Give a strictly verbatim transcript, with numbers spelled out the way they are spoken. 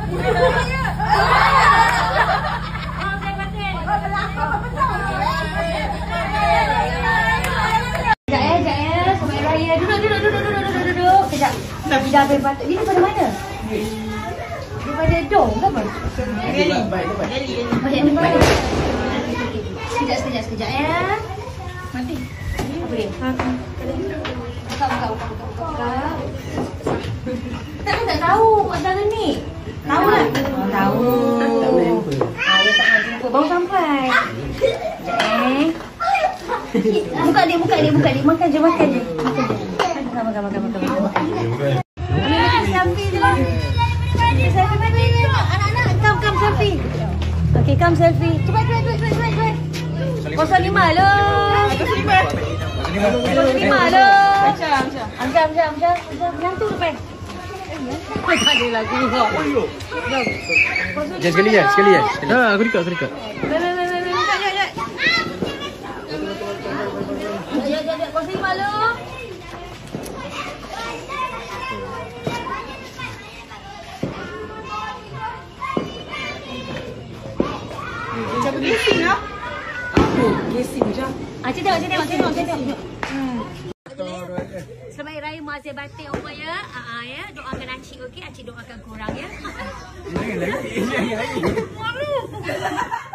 Dah berbatuk. Ini pada mana? Daripada dong ke apa? Gali. Gali. Banyak ni mana? Sekejap, sekejap, sekejap ya. Mati. Apa dia? Buka, buka, buka, buka, buka. Tak, tak tahu antara ni. Tahu tak? Oh, tahu. Ah, dia tak nak jumpa. Baru sampai. Sekejap eh. Buka dia, buka dia, buka dia. Makan je, makan je. Makan je. Makan, makan, makan, makan, makan. Selfie dulu. Selfie mati ni. Anak-anak, come, come selfie. Okay, come selfie. Cepat, cepat, cepat, cepat, cepat. Kosong lima lo. Kosong lima. Kosong lima lo. Amsyar, Amsyar. Amsyar, Amsyar, Amsyar. Menantu depan. Tak ada lagi. Jom. Jangan sekali ya, sekali ya. Ah, aku dekat, aku dekat. Jom, jom, jom, jom. Jom, jom, jom. Jom, jom, jom. Kosong lima lo. Macam gising lah. Aku gising je. Ah, cik tengok, cik tengok, cik tengok, cik tengok. Hmm. Selamat Hari Raya Mazir Batik Oma ya. Ah ya, doakan Acik okey, Acik doakan korang ya. Jangan lagi. Jangan lagi.